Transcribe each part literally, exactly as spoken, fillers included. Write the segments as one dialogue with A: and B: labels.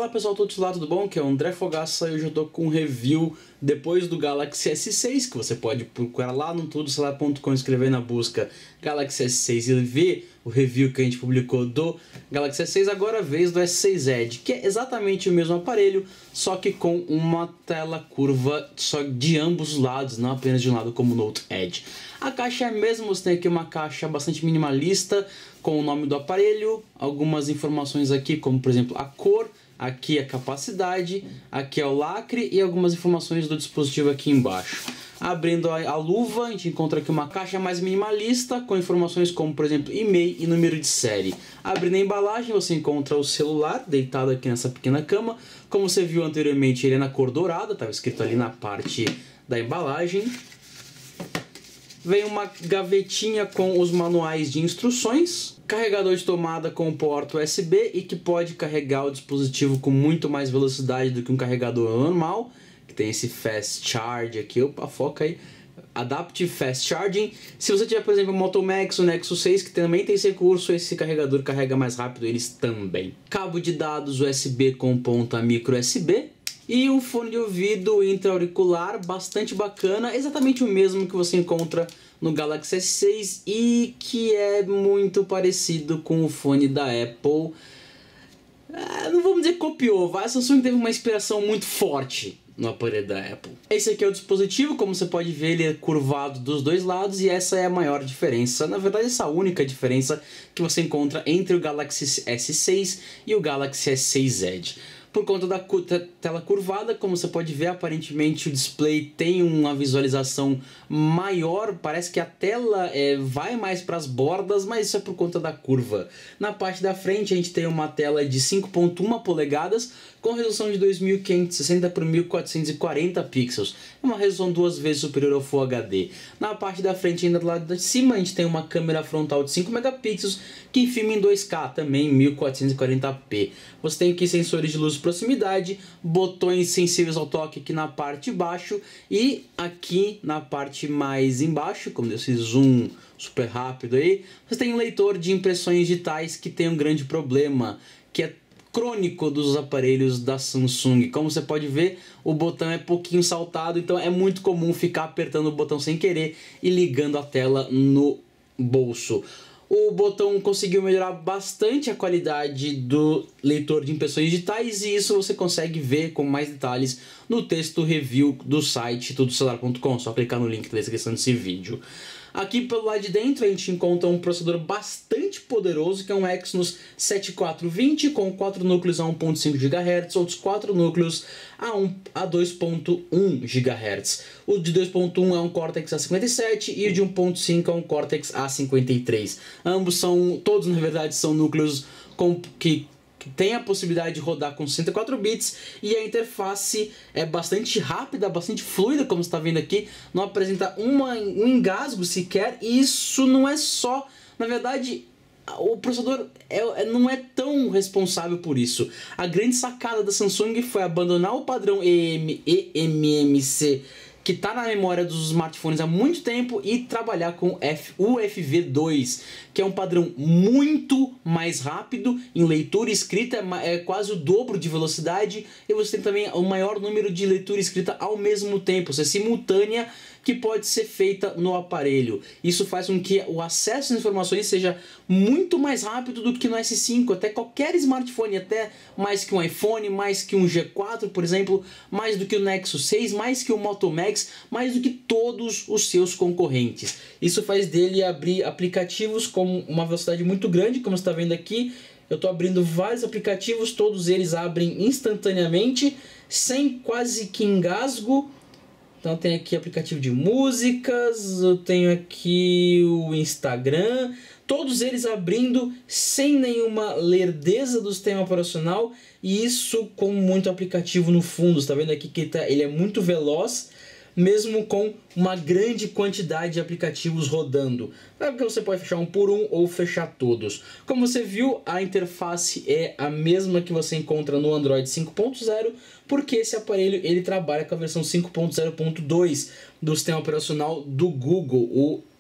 A: Fala pessoal, todos lá, tudo bom? Aqui é o André Fogaça e hoje eu tô com um review depois do Galaxy S seis, que você pode procurar lá no tudo celular ponto com, escrever na busca Galaxy S seis e ver o review que a gente publicou do Galaxy S seis, agora a vez do S seis Edge, que é exatamente o mesmo aparelho, só que com uma tela curva só de ambos os lados, não apenas de um lado como o Note Edge. A caixa é a mesma, você tem aqui uma caixa bastante minimalista, com o nome do aparelho, algumas informações aqui, como por exemplo a cor, aqui a capacidade, aqui é o lacre e algumas informações do dispositivo aqui embaixo. Abrindo a, a luva, a gente encontra aqui uma caixa mais minimalista, com informações como por exemplo e-mail e número de série. Abrindo a embalagem, você encontra o celular deitado aqui nessa pequena cama. Como você viu anteriormente, ele é na cor dourada, estava escrito ali na parte da embalagem. Vem uma gavetinha com os manuais de instruções, carregador de tomada com porta U S B e que pode carregar o dispositivo com muito mais velocidade do que um carregador normal, que tem esse Fast Charge aqui, opa, foca aí, Adaptive Fast Charging. Se você tiver, por exemplo, o Moto Max, o Nexus seis, que também tem esse recurso, esse carregador carrega mais rápido eles também. Cabo de dados U S B com ponta micro U S B. E um fone de ouvido intra-auricular bastante bacana, exatamente o mesmo que você encontra no Galaxy S seis e que é muito parecido com o fone da Apple. É, não vamos dizer que copiou, a Samsung teve uma inspiração muito forte no aparelho da Apple. Esse aqui é o dispositivo, como você pode ver ele é curvado dos dois lados e essa é a maior diferença, na verdade essa única diferença que você encontra entre o Galaxy S seis e o Galaxy S seis Edge. Por conta da tela curvada, como você pode ver, aparentemente o display tem uma visualização maior, parece que a tela é, vai mais para as bordas, mas isso é por conta da curva. Na parte da frente a gente tem uma tela de cinco ponto um polegadas com resolução de dois mil quinhentos e sessenta por mil quatrocentos e quarenta pixels, é uma resolução duas vezes superior ao Full H D. Na parte da frente, ainda do lado de cima, a gente tem uma câmera frontal de cinco megapixels que filma em dois K, também em mil quatrocentos e quarenta p. Você tem aqui sensores de luz de proximidade, botões sensíveis ao toque aqui na parte de baixo e aqui na parte mais embaixo, como desse zoom super rápido aí, você tem um leitor de impressões digitais que tem um grande problema, que é crônico dos aparelhos da Samsung. Como você pode ver, o botão é pouquinho saltado, então é muito comum ficar apertando o botão sem querer e ligando a tela no bolso. O botão conseguiu melhorar bastante a qualidade do leitor de impressões digitais e isso você consegue ver com mais detalhes no texto review do site tudo celular ponto com, só clicar no link da descrição desse vídeo. Aqui pelo lado de dentro a gente encontra um processador bastante poderoso, que é um Exynos sete quatro vinte com quatro núcleos a um ponto cinco gigahertz, outros quatro núcleos a dois ponto um gigahertz. O de dois ponto um é um Cortex A cinquenta e sete e o de um ponto cinco é um Cortex A cinquenta e três. Ambos são, todos na verdade são núcleos com, que que tem a possibilidade de rodar com sessenta e quatro bits e a interface é bastante rápida, bastante fluida, como você está vendo aqui, não apresenta uma, um engasgo sequer, e isso não é só, na verdade, o processador é, não é tão responsável por isso. A grande sacada da Samsung foi abandonar o padrão E M M C que está na memória dos smartphones há muito tempo e trabalhar com U F V dois, que é um padrão muito mais rápido em leitura e escrita, é quase o dobro de velocidade, e você tem também o maior número de leitura e escrita ao mesmo tempo, ou seja, simultânea, que pode ser feita no aparelho. Isso faz com que o acesso às informações seja muito mais rápido do que no S cinco, até qualquer smartphone, até mais que um iPhone, mais que um G quatro, por exemplo, mais do que o Nexus seis, mais que o Moto Max, mais do que todos os seus concorrentes. Isso faz dele abrir aplicativos com uma velocidade muito grande, como você está vendo aqui. Eu estou abrindo vários aplicativos, todos eles abrem instantaneamente, sem quase que engasgo. Então tem aqui aplicativo de músicas, eu tenho aqui o Instagram, todos eles abrindo sem nenhuma lerdeza do sistema operacional, e isso com muito aplicativo no fundo. Você está vendo aqui que ele, tá, ele é muito veloz, mesmo com uma grande quantidade de aplicativos rodando. Claro que você pode fechar um por um ou fechar todos. Como você viu, a interface é a mesma que você encontra no Android cinco ponto zero, porque esse aparelho ele trabalha com a versão cinco ponto zero ponto dois do sistema operacional do Google, o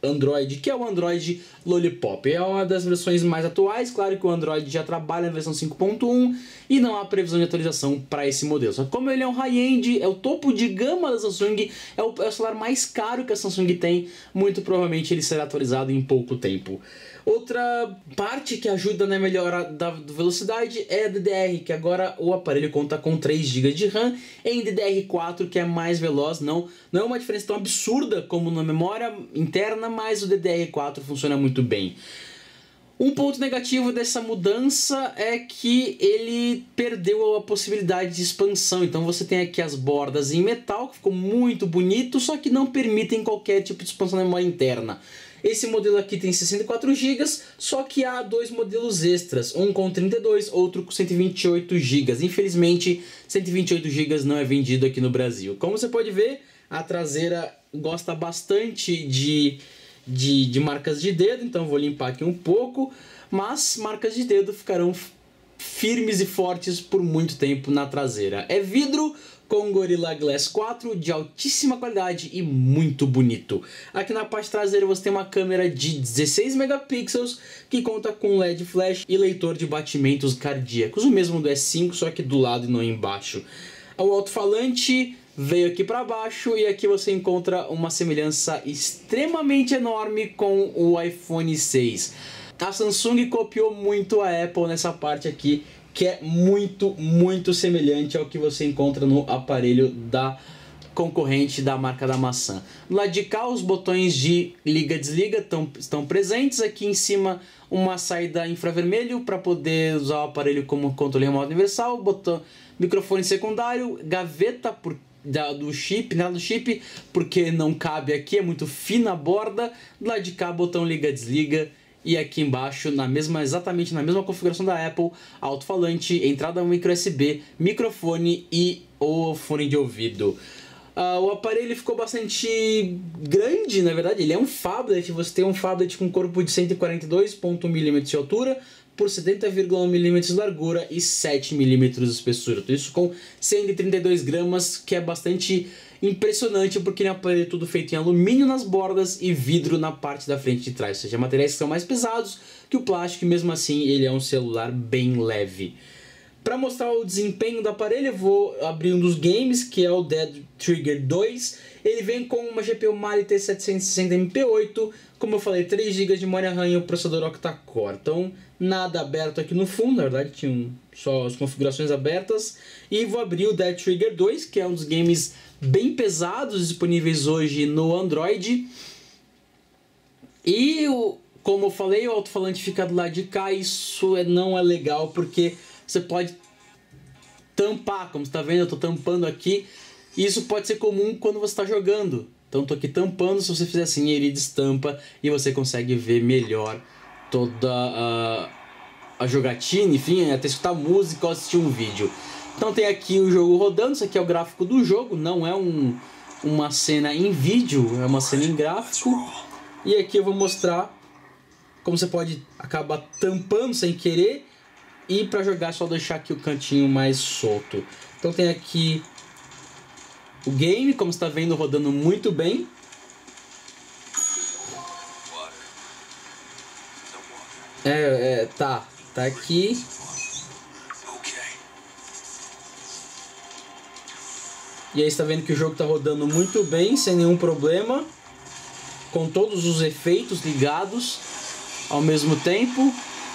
A: Android, que é o Android Lollipop. É uma das versões mais atuais, claro que o Android já trabalha na versão cinco ponto um e não há previsão de atualização para esse modelo. Só que como ele é um high-end, é o topo de gama da Samsung, é o, é o celular mais caro que a Samsung tem, muito provavelmente ele será atualizado em pouco tempo. Outra parte que ajuda na melhora da velocidade é a D D R, que agora o aparelho conta com três gigas de RAM em D D R quatro, que é mais veloz. Não, não é uma diferença tão absurda como na memória interna, mas o D D R quatro funciona muito bem. Um ponto negativo dessa mudança é que ele perdeu a possibilidade de expansão. Então você tem aqui as bordas em metal, que ficou muito bonito, só que não permitem qualquer tipo de expansão na memória interna. Esse modelo aqui tem sessenta e quatro gigas, só que há dois modelos extras, um com trinta e dois, outro com cento e vinte e oito gigas. Infelizmente, cento e vinte e oito gigas não é vendido aqui no Brasil. Como você pode ver, a traseira gosta bastante de, de, de marcas de dedo, então vou limpar aqui um pouco, mas marcas de dedo ficarão firmes e fortes por muito tempo na traseira. É vidro com Gorilla Glass quatro de altíssima qualidade e muito bonito. Aqui na parte traseira você tem uma câmera de dezesseis megapixels que conta com L E D flash e leitor de batimentos cardíacos, o mesmo do S cinco, só que do lado e não embaixo. O alto-falante veio aqui para baixo e aqui você encontra uma semelhança extremamente enorme com o iPhone seis. A Samsung copiou muito a Apple nessa parte aqui, que é muito, muito semelhante ao que você encontra no aparelho da concorrente da marca da maçã. Do lado de cá, os botões de liga e desliga tão, estão presentes. Aqui em cima, uma saída infravermelho para poder usar o aparelho como controle remoto universal. Botão, microfone secundário, gaveta por, da, do chip, nada do chip, porque não cabe aqui, é muito fina a borda. Do lado de cá, botão liga e desliga. E aqui embaixo, na mesma, exatamente na mesma configuração da Apple, alto-falante, entrada micro U S B, microfone e o fone de ouvido. Uh, o aparelho ficou bastante grande, na verdade, ele é um phablet. Você tem um phablet com corpo de cento e quarenta e dois vírgula um milímetros de altura por setenta vírgula um milímetros de largura e sete milímetros de espessura. Tudo isso com cento e trinta e dois gramas, que é bastante impressionante, porque ele é um aparelho tudo feito em alumínio nas bordas e vidro na parte da frente e de trás, ou seja, materiais que são mais pesados que o plástico, e mesmo assim ele é um celular bem leve. Para mostrar o desempenho do aparelho, eu vou abrir um dos games, que é o Dead Trigger dois. Ele vem com uma G P U Mali T setecentos e sessenta M P oito, como eu falei, três gigas de memória RAM e o processador octa-core. Então, nada aberto aqui no fundo, na verdade tinham só as configurações abertas. E vou abrir o Dead Trigger dois, que é um dos games bem pesados disponíveis hoje no Android. E, como eu falei, o alto-falante fica do lado de cá. Isso não é legal, porque você pode tampar, como você está vendo, eu estou tampando aqui. E isso pode ser comum quando você está jogando. Então estou aqui tampando, se você fizer assim ele destampa e você consegue ver melhor toda a, a jogatina, enfim, até escutar música ou assistir um vídeo. Então tem aqui o jogo rodando, isso aqui é o gráfico do jogo, não é um, uma cena em vídeo, é uma cena em gráfico. E aqui eu vou mostrar como você pode acabar tampando sem querer. E para jogar é só deixar aqui o cantinho mais solto. Então tem aqui o game, como você está vendo, rodando muito bem. É, é, tá, tá aqui. E aí você está vendo que o jogo está rodando muito bem, sem nenhum problema. Com todos os efeitos ligados ao mesmo tempo.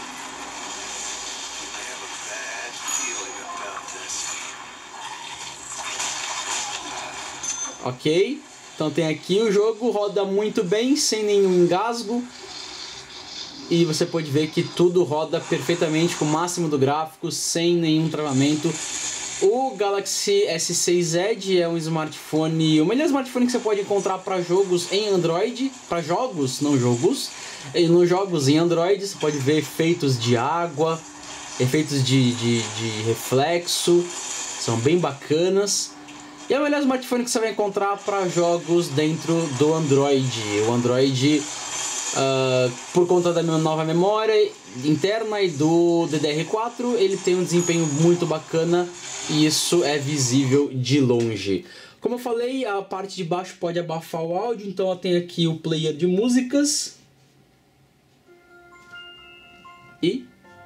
A: Ok, então tem aqui o jogo, roda muito bem, sem nenhum engasgo. E você pode ver que tudo roda perfeitamente com o máximo do gráfico, sem nenhum travamento. O Galaxy S seis Edge é um smartphone, o melhor smartphone que você pode encontrar para jogos em Android, para jogos, não jogos, e nos jogos em Android você pode ver efeitos de água, efeitos de, de, de reflexo, são bem bacanas. E é o melhor smartphone que você vai encontrar para jogos dentro do Android. O Android, uh, por conta da minha nova memória interna e do D D R quatro, ele tem um desempenho muito bacana e isso é visível de longe. Como eu falei, a parte de baixo pode abafar o áudio, então eu tenho aqui o player de músicas. E...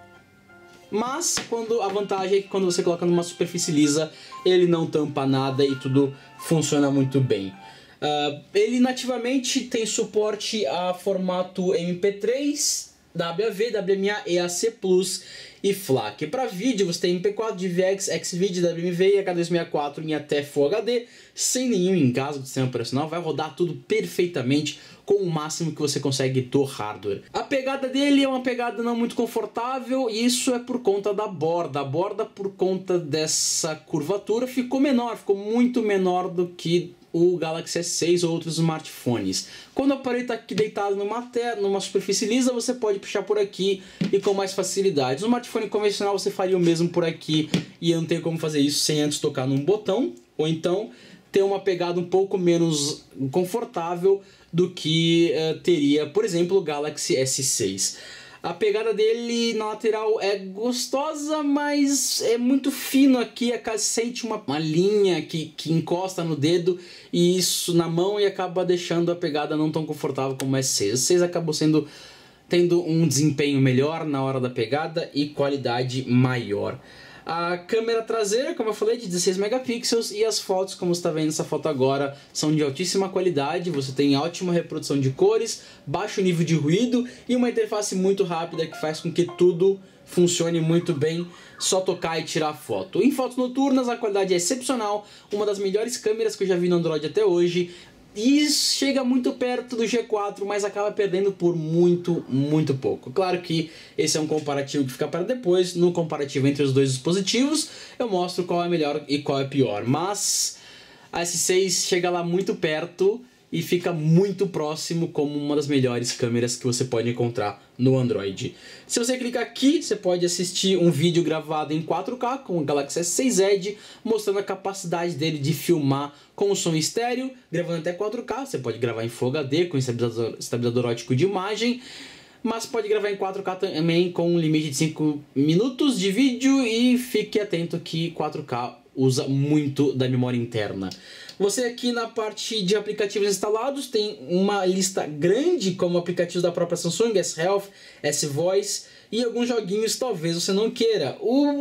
A: Mas quando a vantagem é que quando você coloca numa superfície lisa, ele não tampa nada e tudo funciona muito bem. Uh, ele nativamente tem suporte a formato M P três, W A V, W M A, E A C plus e FLAC. Para vídeo você tem M P quatro, D V X, Xvid, W M V e H duzentos e sessenta e quatro em até Full H D, sem nenhum engasgo do sistema operacional, vai rodar tudo perfeitamente com o máximo que você consegue do hardware. A pegada dele é uma pegada não muito confortável e isso é por conta da borda. A borda, por conta dessa curvatura, ficou menor, ficou muito menor do que o Galaxy S seis ou outros smartphones. Quando o aparelho está aqui deitado numa, terra, numa superfície lisa, você pode puxar por aqui e com mais facilidade. No smartphone convencional você faria o mesmo por aqui e eu não tenho como fazer isso sem antes tocar num botão, ou então ter uma pegada um pouco menos confortável do que uh, teria, por exemplo, o Galaxy S seis. A pegada dele na lateral é gostosa, mas é muito fino aqui, a sente uma, uma linha que, que encosta no dedo e isso na mão e acaba deixando a pegada não tão confortável como o S seis. O S seis acabou sendo, tendo um desempenho melhor na hora da pegada e qualidade maior. A câmera traseira, como eu falei, de dezesseis megapixels e as fotos, como você está vendo essa foto agora, são de altíssima qualidade. Você tem ótima reprodução de cores, baixo nível de ruído e uma interface muito rápida que faz com que tudo funcione muito bem, só tocar e tirar foto. Em fotos noturnas a qualidade é excepcional, uma das melhores câmeras que eu já vi no Android até hoje. E chega muito perto do G quatro, mas acaba perdendo por muito, muito pouco. Claro que esse é um comparativo que fica para depois. No comparativo entre os dois dispositivos, eu mostro qual é melhor e qual é pior. Mas a S seis chega lá muito perto e fica muito próximo como uma das melhores câmeras que você pode encontrar no Android. Se você clicar aqui, você pode assistir um vídeo gravado em quatro K com o Galaxy S seis Edge, mostrando a capacidade dele de filmar com o som estéreo, gravando até quatro K. Você pode gravar em Full H D com estabilizador, estabilizador óptico de imagem, mas pode gravar em quatro K também com um limite de cinco minutos de vídeo e fique atento que quatro K usa muito da memória interna. Você aqui na parte de aplicativos instalados tem uma lista grande como aplicativos da própria Samsung, S-Health, S-Voice e alguns joguinhos talvez você não queira.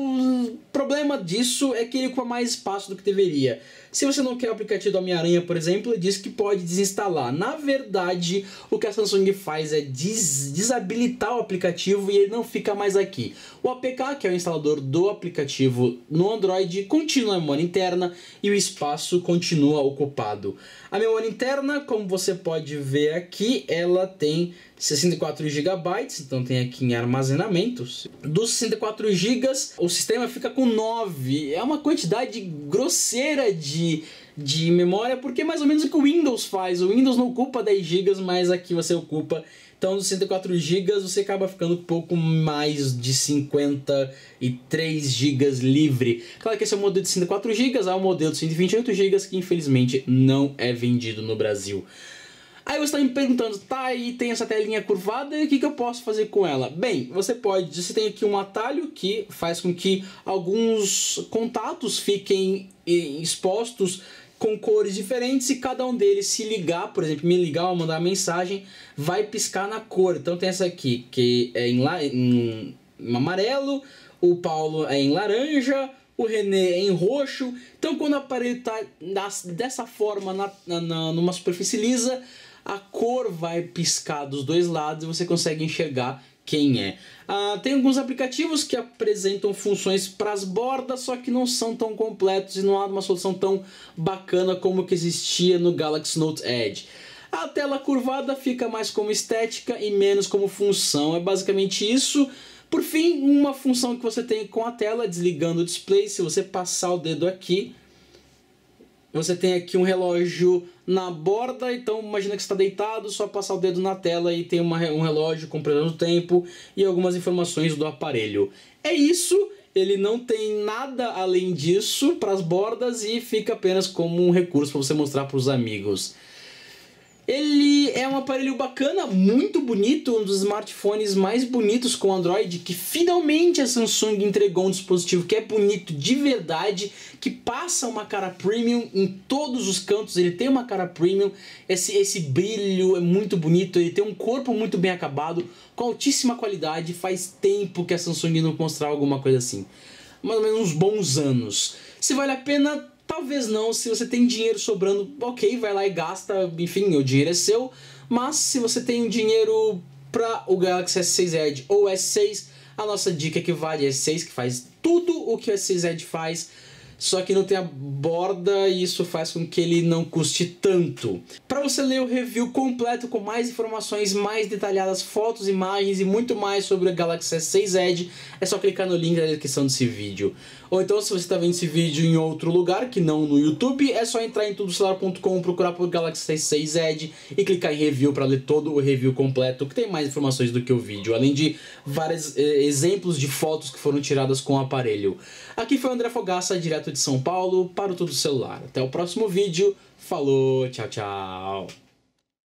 A: O problema disso é que ele ocupa mais espaço do que deveria. Se você não quer o aplicativo do Homem-Aranha, por exemplo, ele diz que pode desinstalar. Na verdade, o que a Samsung faz é des desabilitar o aplicativo e ele não fica mais aqui. O A P K, que é o instalador do aplicativo no Android, continua na memória interna e o espaço continua ocupado. A memória interna, como você pode ver aqui, ela tem sessenta e quatro gigabytes, então tem aqui em armazenamentos. Dos sessenta e quatro gigas, o sistema fica com nove. É uma quantidade grosseira de, de memória, porque é mais ou menos o que o Windows faz. O Windows não ocupa dez gigas, mas aqui você ocupa. Então, dos sessenta e quatro gigas, você acaba ficando um pouco mais de cinquenta e três gigas livre. Claro que esse é o modelo de sessenta e quatro gigas, há o modelo de cento e vinte e oito gigas, que infelizmente não é vendido no Brasil. Aí você está me perguntando, tá, aí tem essa telinha curvada e o que, que eu posso fazer com ela? Bem, você pode, você tem aqui um atalho que faz com que alguns contatos fiquem expostos com cores diferentes e cada um deles se ligar, por exemplo, me ligar ou mandar uma mensagem, vai piscar na cor. Então tem essa aqui, que é em, la, em, em amarelo, o Paulo é em laranja, o René é em roxo. Então quando o aparelho está dessa forma na, na, numa superfície lisa, a cor vai piscar dos dois lados e você consegue enxergar quem é. Ah, tem alguns aplicativos que apresentam funções para as bordas, só que não são tão completos e não há uma solução tão bacana como que existia no Galaxy Note Edge. A tela curvada fica mais como estética e menos como função, é basicamente isso. Por fim, uma função que você tem com a tela, desligando o display, se você passar o dedo aqui, você tem aqui um relógio na borda, então imagina que você está deitado, só passar o dedo na tela e tem uma, um relógio com previsão do tempo e algumas informações do aparelho. É isso, ele não tem nada além disso para as bordas e fica apenas como um recurso para você mostrar para os amigos. Ele é um aparelho bacana, muito bonito, um dos smartphones mais bonitos com Android, que finalmente a Samsung entregou um dispositivo que é bonito de verdade, que passa uma cara premium em todos os cantos, ele tem uma cara premium, esse, esse brilho é muito bonito, ele tem um corpo muito bem acabado, com altíssima qualidade. Faz tempo que a Samsung não mostrava alguma coisa assim, mais ou menos uns bons anos. Se vale a pena... Talvez não. Se você tem dinheiro sobrando, ok, vai lá e gasta, enfim, o dinheiro é seu. Mas se você tem dinheiro para o Galaxy S seis Edge ou S seis, a nossa dica é que vale S seis, que faz tudo o que o S seis Edge faz, só que não tem a borda e isso faz com que ele não custe tanto. Para você ler o review completo com mais informações, mais detalhadas, fotos, imagens e muito mais sobre o Galaxy S seis Edge, é só clicar no link na descrição desse vídeo. Ou então, se você está vendo esse vídeo em outro lugar, que não no YouTube, é só entrar em tudo celular ponto com, procurar por Galaxy S seis Edge e clicar em review para ler todo o review completo, que tem mais informações do que o vídeo, além de vários eh, exemplos de fotos que foram tiradas com o aparelho. Aqui foi o André Fogaça, direto de São Paulo, para o Tudo Celular. Até o próximo vídeo. Falou, tchau, tchau.